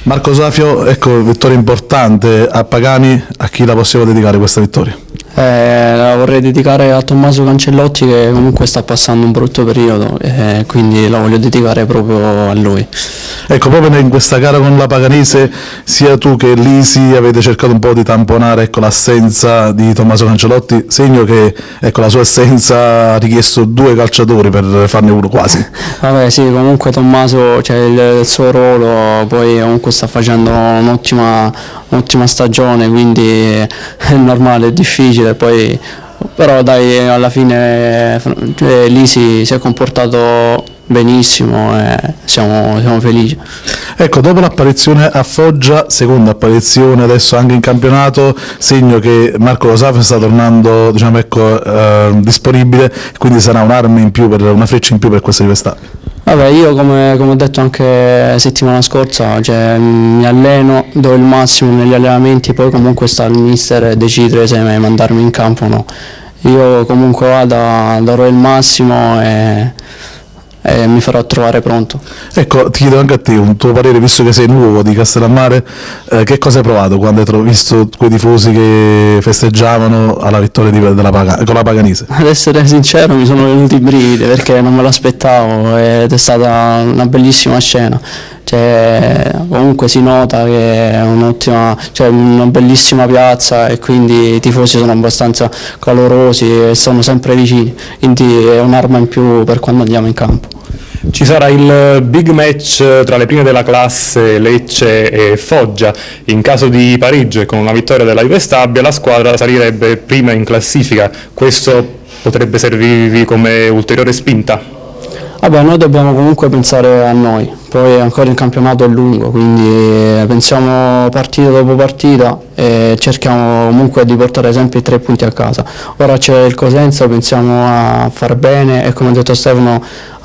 Marco Safio, ecco, vittoria importante a Pagani, a chi la possiamo dedicare questa vittoria? La vorrei dedicare a Tommaso Cancellotti, che comunque sta passando un brutto periodo, quindi la voglio dedicare proprio a lui. Ecco, proprio in questa gara con la Paganese, sia tu che Lisi avete cercato un po' di tamponare, ecco, l'assenza di Tommaso Cancellotti, segno che, ecco, la sua assenza ha richiesto 2 calciatori per farne uno quasi. Vabbè, sì, comunque Tommaso, cioè, il suo ruolo, poi comunque sta facendo un'ottima stagione, quindi è normale, è difficile, poi però dai, alla fine Lisi si è comportato benissimo e siamo felici. Ecco, dopo l'apparizione a Foggia, seconda apparizione adesso anche in campionato, segno che Marco Lo Safio sta tornando, diciamo, ecco, disponibile, quindi sarà un'arma in più, una freccia in più per questa Juve Stabia. Vabbè, io come ho detto anche settimana scorsa, cioè, mi alleno, do il massimo negli allenamenti, poi comunque sta il mister decidere se mandarmi in campo o no. Io comunque darò il massimo e mi farò trovare pronto. Ecco, ti chiedo anche a te un tuo parere, visto che sei nuovo di Castellammare, che cosa hai provato quando hai visto quei tifosi che festeggiavano alla vittoria con la Paganese? Ad essere sincero, mi sono venuti i brividi perché non me l'aspettavo ed è stata una bellissima scena. Cioè, comunque si nota che è una bellissima piazza e quindi i tifosi sono abbastanza calorosi e sono sempre vicini, quindi è un'arma in più per quando andiamo in campo. Ci sarà il big match tra le prime della classe Lecce e Foggia. In caso di pareggio e con una vittoria della Juve Stabia la squadra salirebbe prima in classifica. Questo potrebbe servirvi come ulteriore spinta? Vabbè, noi dobbiamo comunque pensare a noi, poi ancora il campionato è lungo, quindi pensiamo partita dopo partita e cerchiamo comunque di portare sempre i 3 punti a casa. Ora c'è il Cosenza, pensiamo a far bene e, come ha detto Stefano,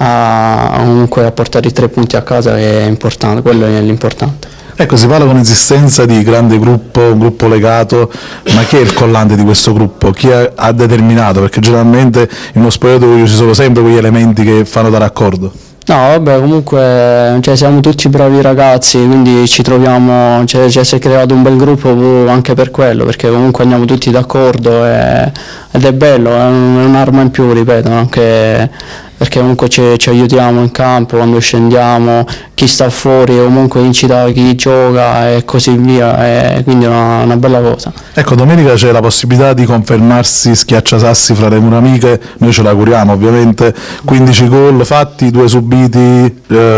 comunque a portare i 3 punti a casa è importante, quello è l'importante. Ecco, si parla con insistenza di grande gruppo, un gruppo legato, ma chi è il collante di questo gruppo? Chi ha determinato? Perché generalmente in uno spogliatoio ci sono sempre quegli elementi che fanno da raccordo. No, vabbè, comunque siamo tutti bravi ragazzi, quindi ci troviamo, si è creato un bel gruppo anche per quello, perché comunque andiamo tutti d'accordo ed è bello, è un'arma in più, ripeto, anche perché comunque ci aiutiamo in campo quando scendiamo, chi sta fuori comunque incita chi gioca e così via, e quindi è una bella cosa. Ecco, domenica c'è la possibilità di confermarsi schiacciasassi fra le mura amiche, noi ce l'auguriamo ovviamente, 15 gol fatti, 2 subiti,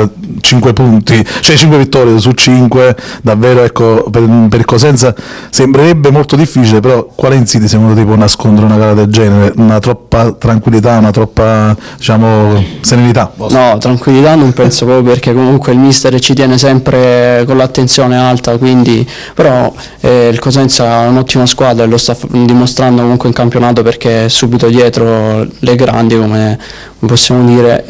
5 punti, cioè 5 vittorie su 5, davvero, ecco, per il Cosenza sembrerebbe molto difficile, però quale insidi secondo te può nascondere una gara del genere? Una troppa tranquillità, una troppa, diciamo, serenità? No, tranquillità non penso, proprio perché comunque il mister ci tiene sempre con l'attenzione alta, quindi però il Cosenza è un'ottima squadra e lo sta dimostrando comunque in campionato, perché è subito dietro le grandi, come possiamo dire,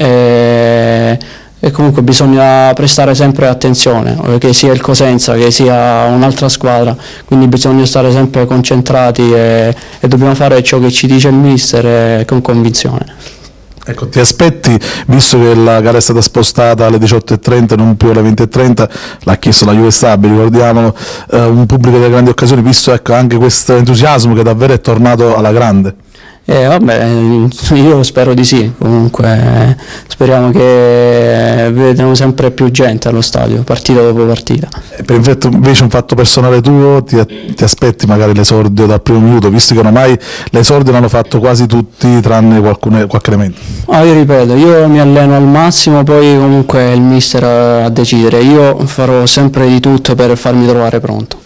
e comunque bisogna prestare sempre attenzione, che sia il Cosenza che sia un'altra squadra, quindi bisogna stare sempre concentrati e dobbiamo fare ciò che ci dice il mister con convinzione. Ecco, ti aspetti, visto che la gara è stata spostata alle 18:30 non più alle 20:30, l'ha chiesto la Juve Stabia, ricordiamolo, un pubblico delle grandi occasioni, visto, ecco, anche questo entusiasmo che davvero è tornato alla grande? Vabbè, io spero di sì, comunque speriamo che vedremo sempre più gente allo stadio, partita dopo partita. Per invece un fatto personale tuo, ti aspetti magari l'esordio dal primo minuto, visto che ormai l'esordio l'hanno fatto quasi tutti tranne qualche elemento? Io ripeto, io mi alleno al massimo, poi comunque è il mister a decidere, io farò sempre di tutto per farmi trovare pronto.